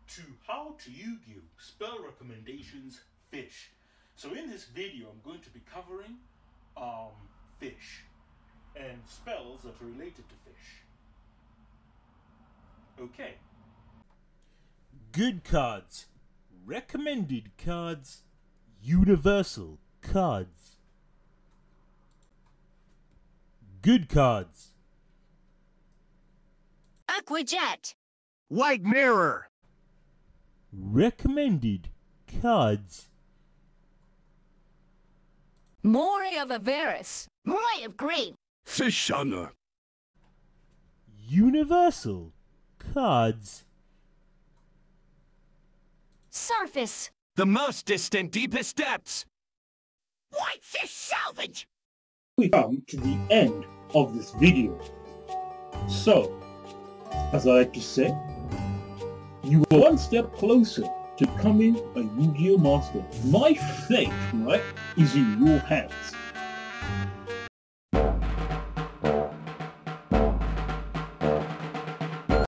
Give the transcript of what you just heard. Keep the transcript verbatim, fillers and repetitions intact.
to How to Yu-Gi-Oh! Spell Recommendations Fish. So in this video I'm going to be covering um, fish and spells that are related to fish. Okay. Good cards, recommended cards, universal cards. Good cards. Aquajet. White mirror. Recommended cards. Mori of Avaris. Mori of Green. Fish honor. Universal cards. Surface. The most distant, deepest depths. Whitefish salvage. We come to the end of this video. So, as I like to say, you are one step closer to becoming a Yu-Gi-Oh! Master. My fate, right, is in your hands.